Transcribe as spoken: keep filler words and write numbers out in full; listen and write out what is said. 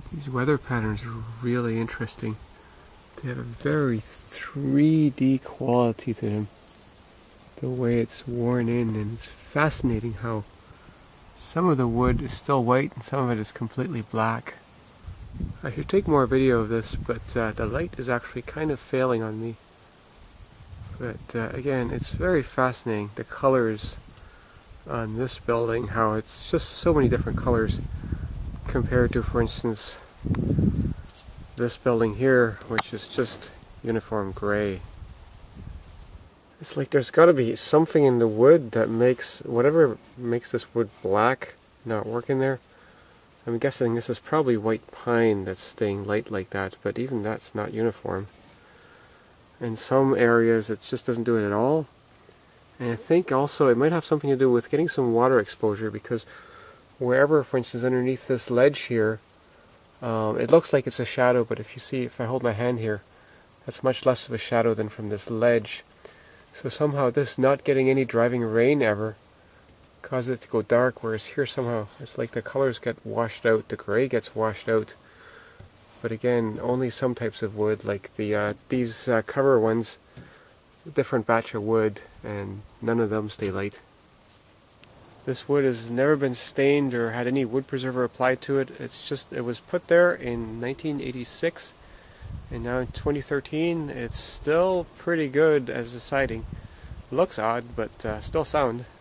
These weather patterns are really interesting. They have a very three D quality to them. The way it's worn in, and it's fascinating how some of the wood is still white and some of it is completely black. I should take more video of this, but uh, the light is actually kind of failing on me. But uh, again, it's very fascinating, the colors on this building, how it's just so many different colors compared to, for instance, this building here, which is just uniform gray. It's like there's got to be something in the wood that makes, whatever makes this wood black, not working there. I'm guessing this is probably white pine that's staying light like that, but even that's not uniform. In some areas it just doesn't do it at all. And I think also it might have something to do with getting some water exposure, because wherever, for instance, underneath this ledge here, um, it looks like it's a shadow, but if you see, if I hold my hand here, that's much less of a shadow than from this ledge. So somehow this not getting any driving rain ever causes it to go dark, whereas here somehow it's like the colors get washed out, the gray gets washed out. But again, only some types of wood, like the uh, these uh, cover ones, different batch of wood, and none of them stay light. This wood has never been stained or had any wood preserver applied to it. It's just, it was put there in nineteen eighty-six, and now in twenty thirteen it's still pretty good as a siding. Looks odd, but uh, still sound.